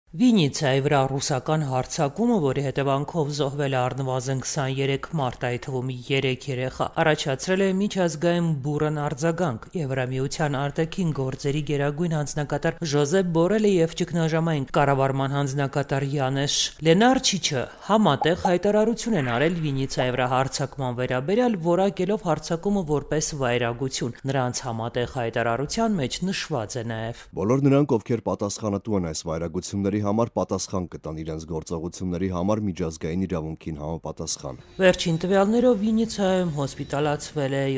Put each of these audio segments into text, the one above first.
Վինիցիայի վրա ռուսական հարձակումը, որի հետևանքով զոհվել է առնվազն 23 մարդ, այդ թվում 3 երեխա, առաջացրել է միջազգային բուռն արձագանք։ Եվրամիության արտաքին գործերի գերագույն հանձնակատար Ժոզեփ Բորելը եւ ճգնաժամային կառավարման հանձնակատար Յանեշ Լենարչիչը համատեղ հայտարարություն են արել Վինիցիայի վրա հարձակման վերաբերյալ, որակելով հարձակումը որպես վայրագություն։ Նրանց համատեղ հայտարարության մեջ նշված է նաեւ. Բոլոր նրանք, ովքեր պատասխանատու են այս վայրագությունների համար, պատասխան կտան իրենց գործողությունների համար միջազգային իրավունքին համապատասխան։ Վերջին տվյալներով Վինիցիայում հոսպիտալացվել է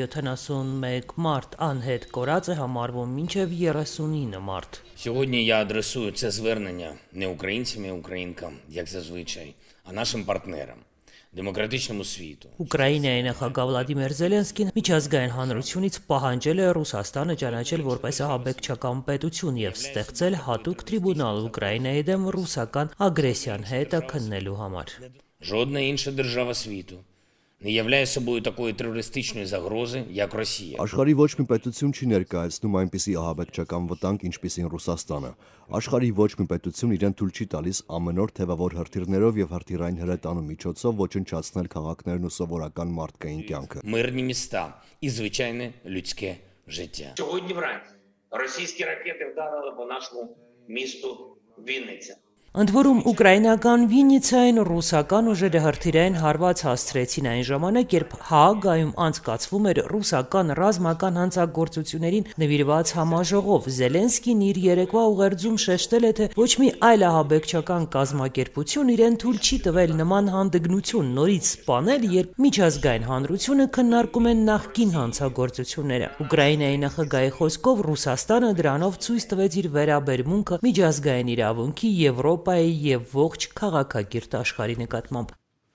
71 մարդ, անհետ կորած է համարվում մինչև 39 մարդ։ Сьогодні я адресую це звернення не українцям і українкам, як зазвичай, а нашим партнерам. Դեմոկրատիչնому світу. Ուկրաինայի նախագահ Վլադիմիր Զելենսկին միջազգային հանրությունից պահանջել է Ռուսաստանը ճանաչել որպես ահաբեկչական պետություն եւ ստեղծել հատուկ տրիբունալ Ուկրաինայի դեմ ռուսական ագրեսիան հետը քննելու համար։ Жодна інша держава світу не являє собою такої терористичної загрози, як Росія. Աշխարհի ոչ մի պետություն չի ներկայացնում այնպիսի ահաբեկչական վտանգ, ինչպիսին Ռուսաստանը։ Աշխարհի ոչ մի պետություն իրեն թույլ չի տալիս ամեն օր թևավոր հրթիռներով եւ հրթիռային հրետանու միջոցով ոչնչացնել քաղաքներն ու սովորական մարդկային կյանքը։ Мирні міста і звичайне людське життя. Сьогодні вранці російські ракети вдарили по нашому місту Вінниця. Ընդ որում ուկրաինական Վինիցիային ռուսական ուժերը հրթիռային հարված հասցրեցին այն ժամանակ, երբ Հաագայում անցկացվում էր ռուսական ռազմական հանցագործություններին նվիրված համաժողով։ Զելենսկին իր երեկվա ուղերձում շեշտել է, թե ոչ մի այլ ահաբեկչական կազմակերպություն իրեն թույլ չի տվել նման հանդգնություն նորից սպանել, երբ միջազգային հանրությունը քննարկում է նախկին հանցագործությունները։ Ուկրաինայի նախագահի խոսքով Ռուսաստանը դրանով ցույց տվեց իր վերաբերմունքը միջազգային իրավունքի եւ ողջ քաղաքակիրթ աշխարհի նկատմամբ։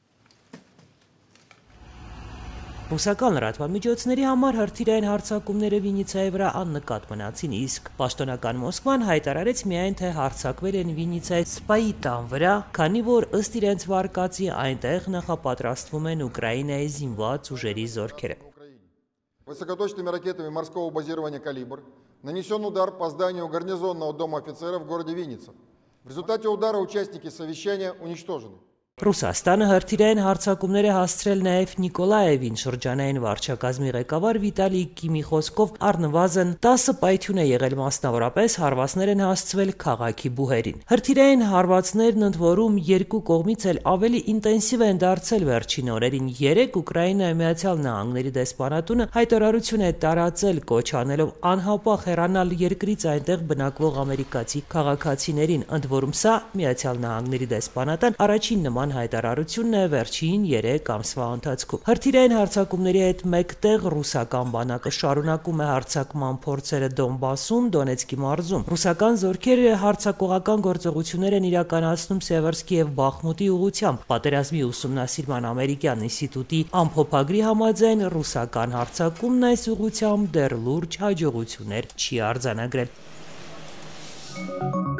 Ռուսական լրատվամիջոցների համար հրթիռային հարձակումները Վինիցիայի վրա աննկատ մնացին, իսկ պաշտոնական Մոսկվան հայտարարեց միայն, թե հարձակվել են Վինիցիայի սպայի տան վրա, քանի որ ըստ իրենց վարկածի այնտեղ նախապատրաստվում են Ուկրաինայի զինված ուժերի զորքերը։ Высокоточными ракетами морского базирования «Калибр» нанесен удар по зданию гарнизонного дома офицеров в городе Винница. В результате удара участники совещания уничтожены. Ռուսաստանը հրթիռային հարձակումներ է հասցրել նաև Նիկոլաևին, շրջանային վարչակազմի ղեկավար Վիտալի Կիմի խոսքով առնվազն 10 պայթյուն է եղել, մասնավորապես հարվածներ են հասցվել քաղաքի բուհերին։ Հրթիռային հարվածներն ընդ որում երկու կողմից էլ ավելի ինտենսիվ են դարձել վերջին օրերին։ Երեկ Ուկրաինայի Միացյալ Նահանգների դեսպանատունը հայտարարություն է տարածել, կոչ անելով անհապաղ հեռանալ երկրից այնտեղ բնակվող ամերիկացի քաղաքացիներին, ընդ որում սա Միացյալ Նահանգների դեսպանատան առաջին նման հայտարարությունն է վերջին 3 ամսվա ընթացքում։ Հրթիռային հարձակումների հետ մեկտեղ ռուսական բանակը շարունակում է հարձակման փորձերը Դոնբասում, Դոնեցկի մարզում։ Ռուսական զորքերը հարձակողական գործողություններ են իրականացնում Սևերսկի եւ Բախմուտի ուղղությամբ։ Պատերազմի ուսումնասիրման ամերիկյան ինստիտուտի ամփոփագրի համաձայն ռուսական հարձակումն այս ուղղությամբ դեռ լուրջ հաջողություններ չի արձանագրել։